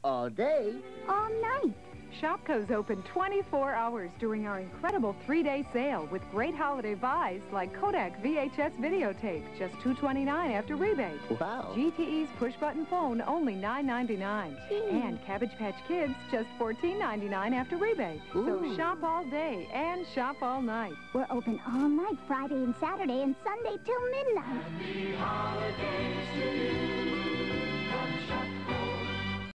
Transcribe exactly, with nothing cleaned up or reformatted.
All day? All night. ShopKo's open twenty-four hours during our incredible three-day sale with great holiday buys like Kodak V H S videotape, just two twenty-nine after rebate. Wow. G T E's push-button phone, only nine ninety-nine. And Cabbage Patch Kids, just fourteen ninety-nine after rebate. Ooh. So shop all day and shop all night. We're open all night, Friday and Saturday and Sunday till midnight. Happy holidays to you.